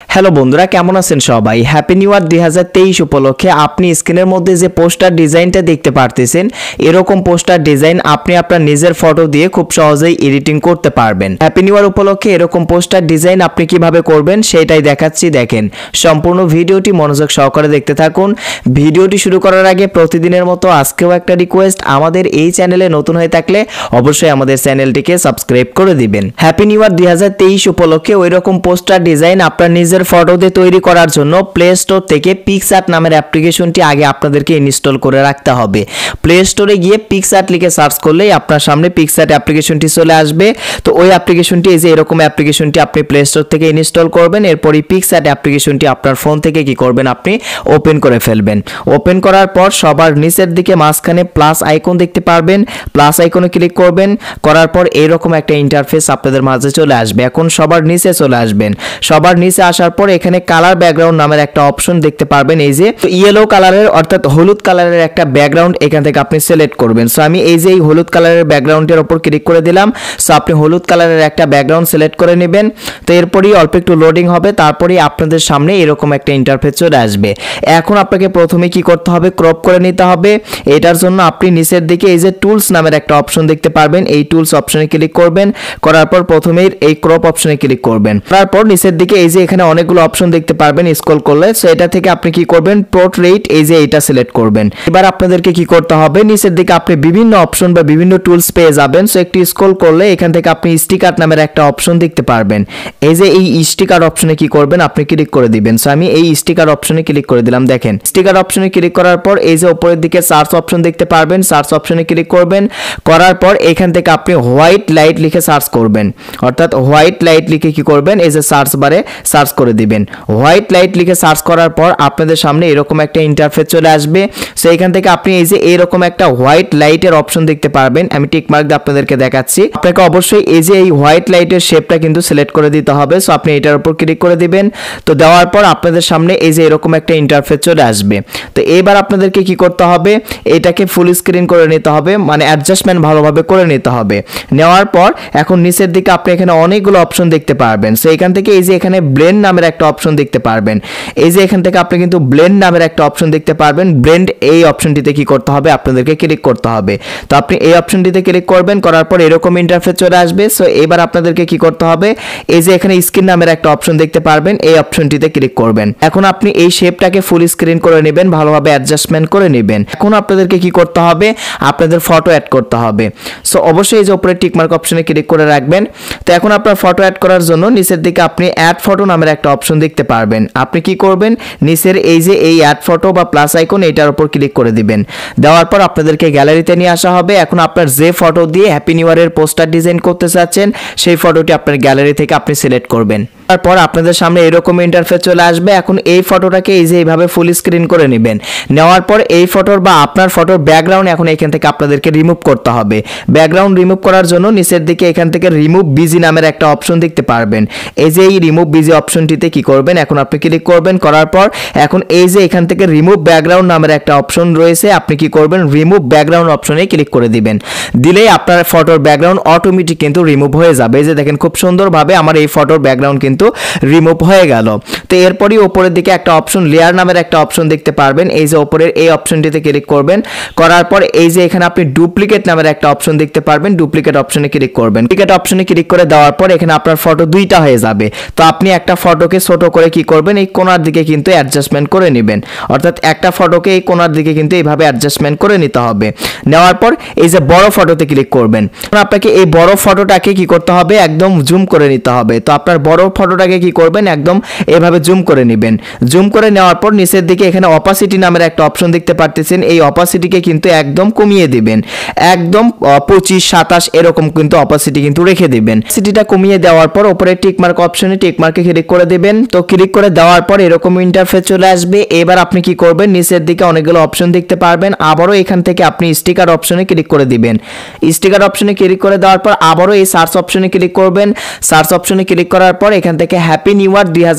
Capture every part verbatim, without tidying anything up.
Hello বন্ধুরা, কেমন আছেন সবাই? হ্যাপি নিউ ইয়ার দুই হাজার তেইশ উপলক্ষে আপনি স্ক্রিনের মধ্যে যে পোস্টার ডিজাইনটা দেখতে পারতেছেন, এরকম পোস্টার ডিজাইন আপনি আপনার নিজের ফটো দিয়ে খুব সহজেই এডিটিং করতে পারবেন। হ্যাপি নিউ ইয়ার উপলক্ষে এরকম পোস্টার ডিজাইন আপনি কিভাবে করবেন সেটাই দেখাচ্ছি। দেখেন, সম্পূর্ণ ভিডিওটি মনোযোগ সহকারে দেখতে থাকুন। ভিডিওটি শুরু করার আগে প্রতিদিনের মতো আজকেও একটা রিকোয়েস্ট, আমাদের এই চ্যানেলে নতুন হয়ে থাকলে অবশ্যই আমাদের চ্যানেলটিকে সাবস্ক্রাইব করে দিবেন। হ্যাপি নিউ ইয়ার দুই হাজার তেইশ উপলক্ষে ওই রকম পোস্টার ডিজাইন আপনার নিজের ফটো দিয়ে তৈরি করার জন্য প্লে স্টোর থেকে পিক্সআর্ট নামের অ্যাপ্লিকেশনটি আগে আপনাদেরকে ইনস্টল করে রাখতে হবে। প্লে স্টোরে গিয়ে পিক্সআর্ট লিখে সার্চ করলেই আপনার সামনে পিক্সআর্ট অ্যাপ্লিকেশনটি চলে আসবে। তো ওই অ্যাপ্লিকেশনটি, এই যে এরকম অ্যাপ্লিকেশনটি আপনি প্লে স্টোর থেকে ইনস্টল করবেন। এরপরই পিক্সআর্ট অ্যাপ্লিকেশনটি আপনার ফোন থেকে কি করবেন, আপনি ওপেন করে ফেলবেন। ওপেন করার পর সবার নিচের দিকে মাঝখানে প্লাস আইকন দেখতে পারবেন, প্লাস আইকনে ক্লিক করবেন। করার পর এইরকম একটা ইন্টারফেস আপনাদের মাঝে চলে আসবে। এখন সবার নিচে চলে আসবেন। সবার নিচে আসার পর এখানে কালার ব্যাকগ্রাউন্ড নামের একটা অপশন দেখতে পারবেন। এই যে ইয়েলো কালারের অর্থাৎ হলুদ কালারের একটা ব্যাকগ্রাউন্ড এখান থেকে আপনি সিলেক্ট করবেন। সো আমি এই যে এই হলুদ কালারের ব্যাকগ্রাউন্ডের উপর ক্লিক করে দিলাম। সো আপনি হলুদ কালারের একটা ব্যাকগ্রাউন্ড সিলেক্ট করে নেবেন। তো এরপরই অল্প একটু লোডিং হবে, তারপরেই আপনাদের সামনে এরকম একটা ইন্টারফেস চলে আসবে। এখন আপনাকে প্রথমে কি করতে হবে, ক্রপ করে নিতে হবে। এটার জন্য আপনি নিচের দিকে এই যে টুলস নামের একটা অপশন দেখতে পারবেন, এই টুলস অপশনে ক্লিক করবেন। করার পর প্রথমেই এই ক্রপ অপশনে ক্লিক করবেন। তারপর নিচের দিকে এই যে এখানে অনেকগুলো অপশন দেখতে পারবেন স্ক্রল করলে। সো এটা থেকে আপনি কি করবেন, পোর্ট্রেট, এই যে এটা সিলেক্ট করবেন। এবার আপনাদেরকে কি করতে হবে, নিচের দিকে আপনি বিভিন্ন অপশন বা বিভিন্ন টুলস পেয়ে যাবেন। সো একটু স্ক্রল করলে এখান থেকে আপনি স্টিকার নামের একটা অপশন দেখতে পারবেন। এই যে এই স্টিকার অপশনে কি করবেন, আপনি ক্লিক করে দিবেন। সো আমি এই স্টিকার অপশনে ক্লিক করে দিলাম। দেখেন, স্টিকার অপশনে ক্লিক করার পর এই যে উপরের দিকে সার্চ অপশন দেখতে পারবেন, সার্চ অপশনে ক্লিক করবেন। করার পর এখান থেকে আপনি হোয়াইট লাইট লিখে সার্চ করবেন, অর্থাৎ হোয়াইট লাইট লিখে কি করবেন, এই যে সার্চ বারে সার্চ করে দিবেন। হোয়াইট লাইট লিখে সার্চ করার পর আপনাদের সামনে এরকম একটা ইন্টারফেস চলে আসবে। সো এখান থেকে আপনি এই যে এরকম একটা হোয়াইট লাইটের অপশন দেখতে পারবেন। আমি টিক মার্ক দিয়ে আপনাদেরকে দেখাচ্ছি। আপনাকে অবশ্যই এই যে এই হোয়াইট লাইটের শেপটা কিন্তু সিলেক্ট করে দিতে হবে। সো আপনি এটার উপর ক্লিক করে দিবেন। তো দেওয়ার পর আপনাদের সামনে এই যে এরকম একটা ইন্টারফেস চলে আসবে। তো এবার আপনাদেরকে কি করতে হবে, এটাকে ফুল স্ক্রিন করে নিতে হবে, মানে অ্যাডজাস্টমেন্ট ভালোভাবে করে নিতে হবে। নেওয়ার পর এখন নিচের দিকে আপনি এখানে অনেকগুলো অপশন দেখতে পারবেন। সো এখান থেকে এই যে এখানে ব্লেন্ড নামের একটা অপশন দেখতে পারবেন। এই যে এখান থেকে আপনি কিন্তু ব্লেন্ড নামের একটা অপশন দেখতে পারবেন। ব্লেন্ড, এই অপশনটিতে কি করতে হবে, আপনাদেরকে ক্লিক করতে হবে। তো আপনি এই অপশনটিতে ক্লিক করবেন। করার পর এরকম ইন্টারফেস চলে আসবে। সো এবার আপনাদেরকে কি করতে হবে, এই যে এখানে স্ক্রিন নামের একটা অপশন দেখতে পারবেন, এই অপশনটিতে ক্লিক করবেন। এখন আপনি এই শেপটাকে ফুল স্ক্রিন করে নেবেন, ভালোভাবে অ্যাডজাস্টমেন্ট করে নেবেন। এখন আপনাদেরকে কি করতে হবে, আপনাদের ফটো অ্যাড করতে হবে। সো অবশ্যই এই যে উপরে টিকমার্ক অপশনে ক্লিক করে রাখবেন। তো এখন আপনার ফটো অ্যাড করার জন্য নিচের দিকে আপনি অ্যাড ফটো নামের একটা অপশন দেখতে পারবেন। আপনি কি করবেন, নিচের এই যে এই অ্যাড ফটো বা প্লাস আইকন, এটার উপর ক্লিক করে দিবেন। দেওয়ার পর আপনাদেরকে গ্যালারিতে নিয়ে আসা হবে। এখন আপনার যে ফটো দিয়ে হ্যাপি নিউ ইয়ারের পোস্টার ডিজাইন করতে চাচ্ছেন, সেই ফটোটি আপনার গ্যালারি থেকে আপনি সিলেক্ট করবেন। তারপর আপনাদের সামনে এরকম ইন্টারফেস চলে আসবে। এখন এই ফটোটাকে এই যে এইভাবে ফুল স্ক্রিন করে নেবেন। নেওয়ার পর এই ফটোর বা আপনার ফটোর ব্যাকগ্রাউন্ড এখন এখান থেকে আপনাদেরকে রিমুভ করতে হবে। ব্যাকগ্রাউন্ড রিমুভ করার জন্য নিচের দিকে এখান থেকে রিমুভ বিজি নামের একটা অপশন দেখতে পারবেন। এই যে এই রিমুভ বিজি অপশনটিতে কি করবেন, এখন আপনি ক্লিক করবেন। করার পর এখন এই যে এখান থেকে রিমুভ ব্যাকগ্রাউন্ড নামের একটা অপশন রয়েছে, আপনি কি করবেন, রিমুভ ব্যাকগ্রাউন্ড অপশনে ক্লিক করে দিবেন। দিলেই আপনার ফটোর ব্যাকগ্রাউন্ড অটোমেটিক কিন্তু রিমুভ হয়ে যাবে। এই যে দেখেন, খুব সুন্দরভাবে আমার এই ফটোর ব্যাকগ্রাউন্ড কিন্তু রিমুভ হয়ে গেল। তো এরপরই উপরের দিকে একটা অপশন, লেয়ার নামের একটা অপশন দেখতে পারবেন। এই যে উপরের এই অপশনটিতে ক্লিক করবেন। করার পর এই যে এখানে আপনি ডুপ্লিকেট নামের একটা অপশন দেখতে পারবেন, ডুপ্লিকেট অপশনে ক্লিক করবেন। ডুপ্লিকেট অপশনে ক্লিক করে দেওয়ার পর এখানে আপনার ফটো দুইটা হয়ে যাবে। তো আপনি একটা ফটোকে ছোট করে কি করবেন, এই কোণার দিকে কিন্তু অ্যাডজাস্টমেন্ট করে নেবেন, অর্থাৎ একটা ফটোকে এই কোণার দিকে কিন্তু এইভাবে অ্যাডজাস্টমেন্ট করে নিতে হবে। নেওয়ার পর এই যে বড় ফটোতে ক্লিক করবেন। আপনাকে এই বড় ফটোটাকে কি করতে হবে, একদম জুম করে নিতে হবে। তো আপনার বড় ফটোটাকে কি করবেন, একদম এভাবে জুম করে নেবেন। জুম করে নেওয়ার পর নিচের দিকে এখানে অপাসিটি নামের একটা অপশন দেখতে পারতেছেন। এই অপাসিটিকে কিন্তু একদম কমিয়ে দিবেন, একদম পঁচিশ সাতাশ এরকম কিন্তু অপাসিটি কিন্তু রেখে দিবেন। অপাসিটিটা কমিয়ে দেওয়ার পর উপরে টিকমার্ক অপশনে টিকমার্কে ক্লিক করে দিবেন। তো ক্লিক করে দেওয়ার পর এরকম ইন্টারফেস চলে আসবে। এবার আপনি কি করবেন, নিচের দিকে অনেকগুলো অপশন দেখতে পারবেন। আবারও এখান থেকে আপনি স্টিকার অপশনে ক্লিক করে দিবেন। স্টিকার অপশনে ক্লিক করে দেওয়ার পর আবারও এই সার্চ অপশনে ক্লিক করবেন। সার্চ অপশনে ক্লিক করার পর এখান থেকে হ্যাপি নিউ ইয়ার দুই হাজার তেইশ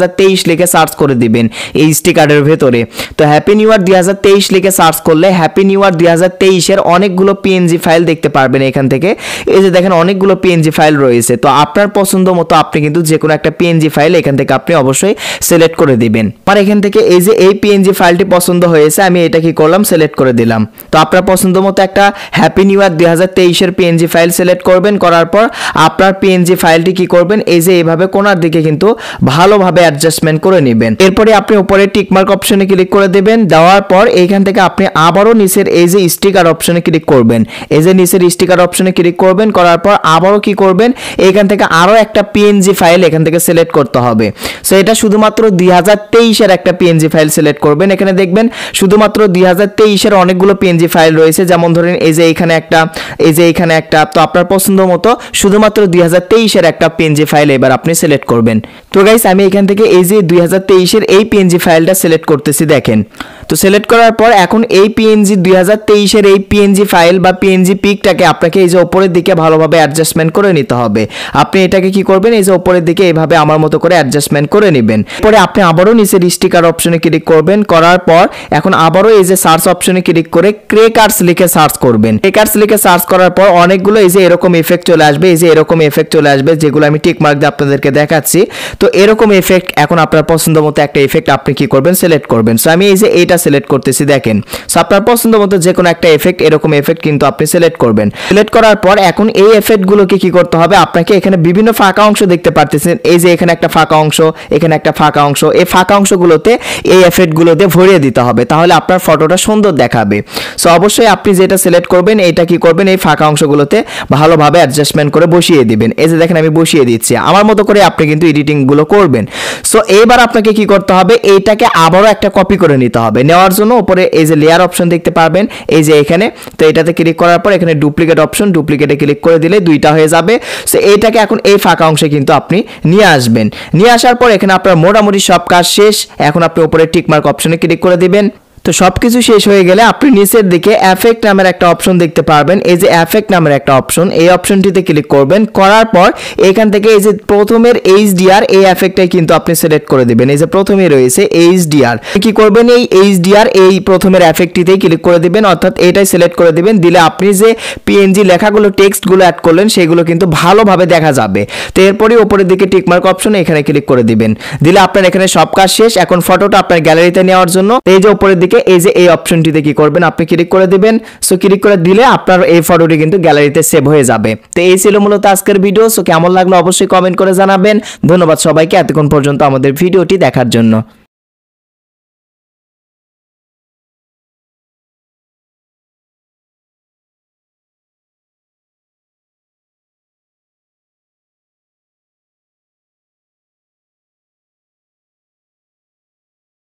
লিখে সার্চ করে দিবেন এই স্টিকারের ভেতরে। তো হ্যাপি নিউ ইয়ার দুই হাজার তেইশ লিখে সার্চ করলে হ্যাপি নিউ ইয়ার দুই হাজার তেইশের অনেকগুলো পিএনজি ফাইল দেখতে পারবেন এখান থেকে। এই যে দেখেন অনেকগুলো পিএনজি ফাইল রয়েছে। তো আপনার পছন্দ মতো আপনি কিন্তু যে কোনো একটা পিএনজি ফাইল এখান থেকে আপনি অবশ্যই সিলেক্ট করে দিবেন। আর এখান থেকে এই যে এই পিএনজি ফাইলটি পছন্দ হয়েছে, আমি এটা কি করলাম সিলেক্ট করে দিলাম। তো আপনার পছন্দ মতো একটা হ্যাপি নিউ ইয়ার দুই হাজার তেইশের পিএনজি ফাইল সিলেক্ট করবেন। করার পর আপনার পিএনজি ফাইলটি কি করবেন, এই যে এইভাবে কোণার দিকে কিন্তু ভালোভাবে অ্যাডজাস্টমেন্ট করে নেবেন। এরপরে আপনি উপরে টিকমার্ক অপশনে ক্লিক করে দেবেন। দেওয়ার পর এইখান থেকে আপনি আবারও নিচের এই যে স্টিকার অপশনে ক্লিক করবেন। এই যে নিচের স্টিকার অপশনে ক্লিক করবেন। করার পর আবারও কি করবেন, এইখান থেকে আরো একটা পিএনজি ফাইল এখান থেকে সিলেক্ট করতে হবে। সো এটা শুধুমাত্র দুই হাজার তেইশের একটা পিএনজি ফাইল সিলেক্ট করবেন। এখানে দেখবেন শুধুমাত্র দুই হাজার তেইশের অনেকগুলো পিএনজি ফাইল রয়েছে, যেমন ধরেন এই যে এখানে একটা, এই যে এখানে একটা। তো আপনার পছন্দ মতো শুধুমাত্র দুই হাজার তেইশের একটা পিএনজি ফাইল এবার আপনি সিলেক্ট করবেন। তো গাইস আমি এখান থেকে এই যে দুই হাজার তেইশের এই পিএনজি ফাইলটা সিলেক্ট করতেছি দেখেন। তো সিলেক্ট করার পর এখন এই পিএনজি দুই হাজার তেইশের এই পিএনজি ফাইল বা পিএনজি পিকটাকে আপনাকে এই যে উপরের দিকে ভালোভাবে অ্যাডজাস্টমেন্ট করে নিতে হবে। আপনি এটাকে কি করবেন, এই যে উপরের দিকে এইভাবে আমার মতো করে অ্যাডজাস্টমেন্ট করে নেবেন। পরে আপনি আবারও নিচের স্টিকার অপশনে ক্লিক করবেন। করার পর এখন আবারও এই যে সার্চ অপশনে ক্লিক করে ক্রেকার্স লিখে সার্চ করবেন। ক্রেকার্স লিখে সার্চ করার পর অনেকগুলো এই যে এরকম এফেক্ট চলে আসবে, এই যে এরকম এফেক্ট চলে আসবে যেগুলো আমি টিক মার্ক দিয়ে আপনাদেরকে দেখাচ্ছি। তো এরকম এফেক্ট এখন আপনার পছন্দ মতো একটা এফেক্ট আপনি কি করবেন, সিলেক্ট করবেন। সো আমি এই যে এইটা সিলেক্ট করতেছি দেখেন। সো আপনার পছন্দ মতো যে কোনো একটা এফেক্ট, এরকম এফেক্ট কিন্তু আপনি সিলেক্ট করবেন। সিলেক্ট করার পর এখন এই এফেক্টগুলোকে কি করতে হবে, আপনাকে এখানে বিভিন্ন ফাঁকা অংশ দেখতে পারতেছেন। এই যে এখানে একটা ফাঁকা অংশ, এখানে একটা ফাঁকা অংশ, এই ফাঁকা অংশগুলোতে এই এফেক্টগুলো দিয়ে ভরিয়ে দিতে হবে, তাহলে আপনার ফটোটা সুন্দর দেখাবে। সো অবশ্যই আপনি যেটা সিলেক্ট করবেন এইটা কি করবেন, এই ফাঁকা অংশগুলোতে ভালোভাবে অ্যাডজাস্টমেন্ট করে বসিয়ে দিবেন। এই যে দেখেন আমি বসিয়ে দিচ্ছি, আমার মতো করে আপনি কিন্তু এডিটিংগুলো করবেন। সো এইবার আপনাকে কি করতে হবে, এইটাকে আবারও একটা কপি করে নিতে হবে। নেওয়ার জন্য উপরে এই যে লেয়ার অপশন দেখতে পারবেন, এই যে এখানে। তো এটাতে ক্লিক করার পর এখানে ডুপ্লিকেট অপশন, ডুপ্লিকেটে ক্লিক করে দিলে দুইটা হয়ে যাবে। সো এইটাকে এখন এই ফাঁকা অংশে কিন্তু আপনি নিয়ে আসবেন। নিয়ে আসার পর এখানে আপনার মোটামুটি সব কাজ শেষ। এখন আপনি উপরে টিকমার্ক অপশনে ক্লিক করে দিবেন। তো সবকিছু শেষ হয়ে গেলে আপনি নিচের দিকে এফেক্ট নামের একটা অপশন দেখতে পারবেন। এই যে এফেক্ট নামের একটা অপশন, এই অপশনটিতে ক্লিক করবেন। করার পর এখান থেকে এই যে প্রথমের এইচডিআর, এই এফেক্টটাই কিন্তু আপনি সিলেক্ট করে দিবেন। এই যে প্রথমে রয়েছে এইচডিআর, কি করবেন, এই এইচডিআর এই প্রথমের এফেক্টটিতেই ক্লিক করে দিবেন, অর্থাৎ এইটাই সিলেক্ট করে দিবেন। দিলে আপনি যে পিএনজি লেখাগুলো, টেক্সটগুলো অ্যাড করলেন সেগুলো কিন্তু ভালোভাবে দেখা যাবে। তো এরপরই উপরের দিকে টিকমার্ক অপশনে এখানে ক্লিক করে দিবেন। দিলে আপনার এখানে সব কাজ শেষ। এখন ফটোটা আপনার গ্যালারিতে নেওয়ার জন্য এই যে উপরের দিকে এই যে এই অপশনটিতে কি করবেন, আপনি ক্লিক করে দিবেন। সো ক্লিক করে দিলে আপনার এই ফটোটি কিন্তু গ্যালারিতে সেভ হয়ে যাবে। তো এই ছিল মূলত আজকের ভিডিও। সো কেমন লাগলো অবশ্যই কমেন্ট করে জানাবেন। ধন্যবাদ সবাইকে এতক্ষণ পর্যন্ত আমাদের ভিডিওটি দেখার জন্য।